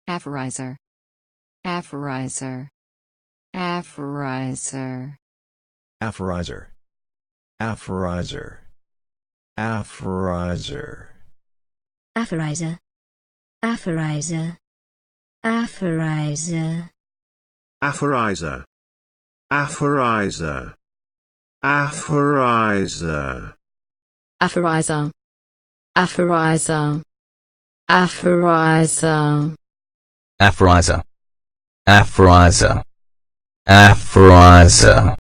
aphoriser, aphoriser, aphoriser, aphoriser, aphoriser, aphoriser, aphoriser, aphoriser, aphoriser, aphoriser, aphoriser, aphoriser, aphoriser, aphoriser, aphoriser, aphoriser, aphoriser, aphoriser.